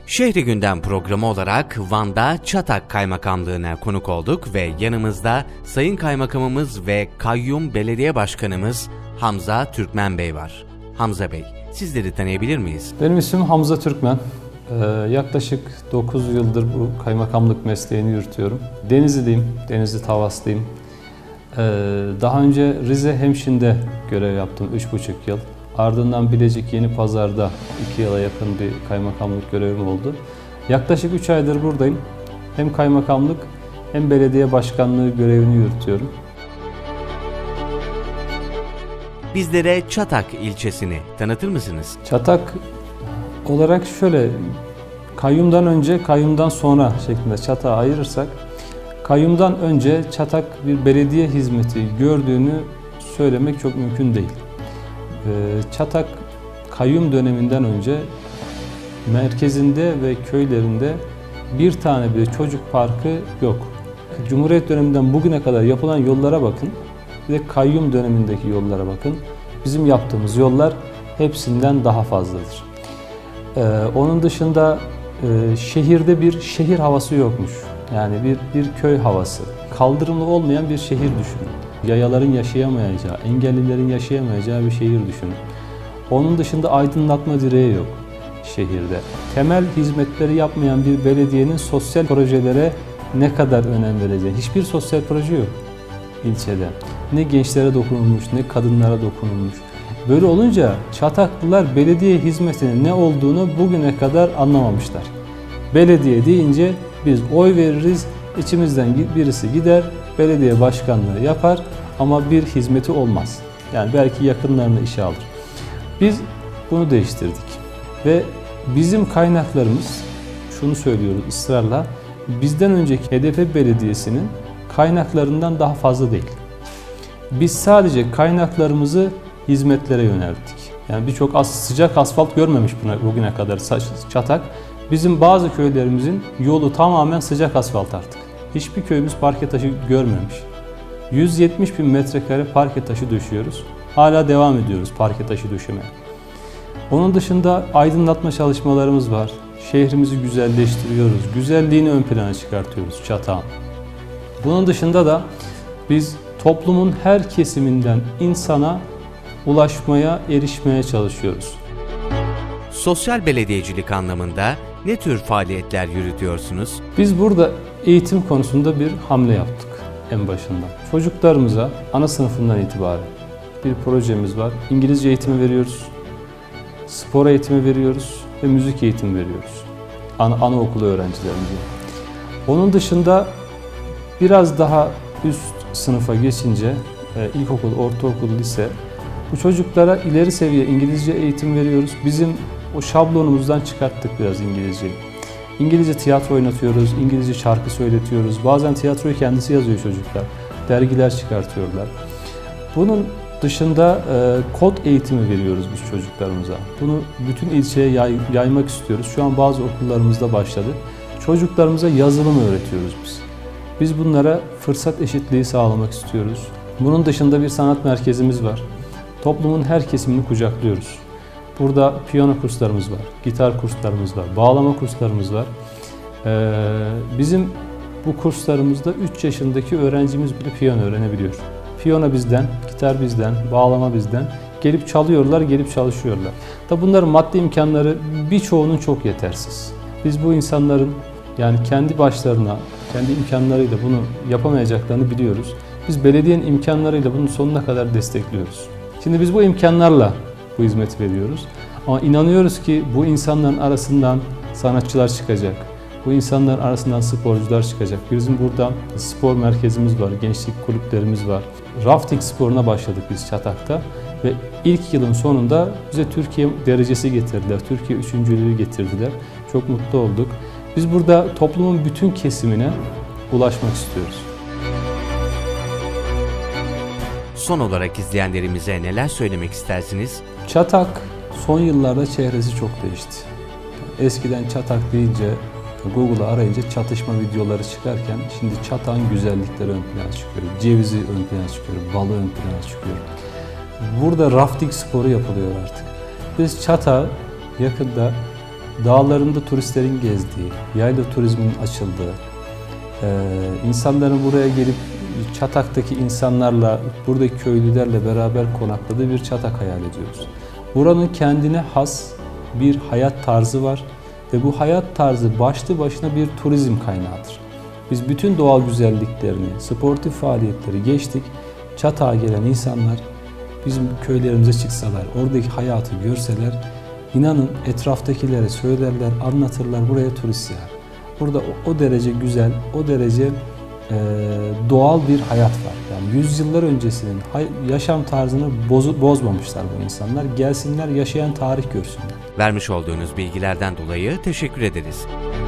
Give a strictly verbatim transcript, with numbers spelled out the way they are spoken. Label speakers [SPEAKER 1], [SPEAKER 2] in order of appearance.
[SPEAKER 1] Şehri Gündem programı olarak Van'da Çatak Kaymakamlığı'na konuk olduk ve yanımızda Sayın Kaymakamımız ve Kayyum Belediye Başkanımız Hamza Türkmen Bey var. Hamza Bey, sizleri tanıyabilir miyiz?
[SPEAKER 2] Benim ismim Hamza Türkmen. Ee, yaklaşık dokuz yıldır bu kaymakamlık mesleğini yürütüyorum. Denizliyim, Denizli Tavaslıyım. Ee, daha önce Rize Hemşin'de görev yaptım üç buçuk yıl. Ardından Bilecik Yenipazar'da iki yıla yakın bir kaymakamlık görevim oldu. Yaklaşık üç aydır buradayım. Hem kaymakamlık hem belediye başkanlığı görevini yürütüyorum.
[SPEAKER 1] Bizlere Çatak ilçesini tanıtır mısınız?
[SPEAKER 2] Çatak olarak şöyle, kayyumdan önce, kayyumdan sonra şeklinde Çatak'ı ayırırsak, kayyumdan önce Çatak bir belediye hizmeti gördüğünü söylemek çok mümkün değil. Çatak kayyum döneminden önce merkezinde ve köylerinde bir tane bile çocuk parkı yok. Cumhuriyet döneminden bugüne kadar yapılan yollara bakın, bir de kayyum dönemindeki yollara bakın. Bizim yaptığımız yollar hepsinden daha fazladır. Ee, onun dışında e, şehirde bir şehir havası yokmuş. Yani bir, bir köy havası. Kaldırımlı olmayan bir şehir düşünün. Yayaların yaşayamayacağı, engellilerin yaşayamayacağı bir şehir düşünün. Onun dışında aydınlatma direği yok şehirde. Temel hizmetleri yapmayan bir belediyenin sosyal projelere ne kadar önem vereceği. Hiçbir sosyal proje yok ilçede. Ne gençlere dokunulmuş, ne kadınlara dokunulmuş. Böyle olunca Çataklılar belediye hizmetinin ne olduğunu bugüne kadar anlamamışlar. Belediye deyince biz oy veririz, içimizden birisi gider, belediye başkanlığı yapar ama bir hizmeti olmaz. Yani belki yakınlarını işe alır. Biz bunu değiştirdik ve bizim kaynaklarımız, şunu söylüyoruz ısrarla, bizden önceki H D P Belediyesi'nin kaynaklarından daha fazla değil. Biz sadece kaynaklarımızı hizmetlere yönelttik. Yani birçok as sıcak asfalt görmemiş bugüne kadar Çatak. Bizim bazı köylerimizin yolu tamamen sıcak asfalt artık. Hiçbir köyümüz parke taşı görmemiş. yüz yetmiş bin metrekare parke taşı döşüyoruz. Hala devam ediyoruz parke taşı döşemeye. Onun dışında aydınlatma çalışmalarımız var. Şehrimizi güzelleştiriyoruz. Güzelliğini ön plana çıkartıyoruz Çatak'ın. Bunun dışında da biz toplumun her kesiminden insana ulaşmaya, erişmeye çalışıyoruz.
[SPEAKER 1] Sosyal belediyecilik anlamında ne tür faaliyetler yürütüyorsunuz?
[SPEAKER 2] Biz burada eğitim konusunda bir hamle yaptık en başından. Çocuklarımıza ana sınıfından itibaren bir projemiz var. İngilizce eğitimi veriyoruz, spor eğitimi veriyoruz ve müzik eğitimi veriyoruz. Ana, anaokulu öğrencilerimize. Onun dışında biraz daha üst sınıfa geçince e, ilkokul, ortaokul, lise, bu çocuklara ileri seviye İngilizce eğitim veriyoruz. Bizim o şablonumuzdan çıkarttık biraz İngilizceyi. İngilizce tiyatro oynatıyoruz, İngilizce şarkı söyletiyoruz. Bazen tiyatroyu kendisi yazıyor çocuklar. Dergiler çıkartıyorlar. Bunun dışında e, kod eğitimi veriyoruz biz çocuklarımıza. Bunu bütün ilçeye yay, yaymak istiyoruz. Şu an bazı okullarımızda başladı. Çocuklarımıza yazılım öğretiyoruz biz. Biz bunlara fırsat eşitliği sağlamak istiyoruz. Bunun dışında bir sanat merkezimiz var. Toplumun her kesimini kucaklıyoruz. Burada piyano kurslarımız var, gitar kurslarımız var, bağlama kurslarımız var. Ee, bizim bu kurslarımızda üç yaşındaki öğrencimiz bile piyano öğrenebiliyor. Piyano bizden, gitar bizden, bağlama bizden. Gelip çalıyorlar, gelip çalışıyorlar. Tabi bunların maddi imkanları birçoğunun çok yetersiz. Biz bu insanların yani kendi başlarına, kendi imkanlarıyla bunu yapamayacaklarını biliyoruz. Biz belediyenin imkanlarıyla bunun sonuna kadar destekliyoruz. Şimdi biz bu imkanlarla bu hizmeti veriyoruz. Ama inanıyoruz ki bu insanların arasından sanatçılar çıkacak. Bu insanların arasından sporcular çıkacak. Bizim burada spor merkezimiz var, gençlik kulüplerimiz var. Rafting sporuna başladık biz Çatak'ta ve ilk yılın sonunda bize Türkiye derecesi getirdiler. Türkiye üçüncülüğü getirdiler. Çok mutlu olduk. Biz burada toplumun bütün kesimine ulaşmak istiyoruz.
[SPEAKER 1] Son olarak izleyenlerimize neler söylemek istersiniz?
[SPEAKER 2] Çatak son yıllarda çehresi çok değişti. Eskiden Çatak deyince Google'a arayınca çatışma videoları çıkarken şimdi Çatak'ın güzellikleri ön plana çıkıyor. Cevizi ön plana çıkıyor, balı ön plana çıkıyor. Burada rafting sporu yapılıyor artık. Biz Çatak'ı yakında dağlarında turistlerin gezdiği, yayla turizminin açıldığı, insanların buraya gelip Çatak'taki insanlarla, buradaki köylülerle beraber konakladığı bir Çatak hayal ediyoruz. Buranın kendine has bir hayat tarzı var ve bu hayat tarzı başlı başına bir turizm kaynağıdır. Biz bütün doğal güzelliklerini, sportif faaliyetleri geçtik. Çatak'a gelen insanlar bizim köylerimize çıksalar, oradaki hayatı görseler, inanın etraftakilere söylerler, anlatırlar, buraya turist yağar. Burada o, o derece güzel, o derece e, doğal bir hayat var. Yani yüzyıllar öncesinin yaşam tarzını bozu, bozmamışlar bu insanlar. Gelsinler, yaşayan tarih görsünler.
[SPEAKER 1] Vermiş olduğunuz bilgilerden dolayı teşekkür ederiz.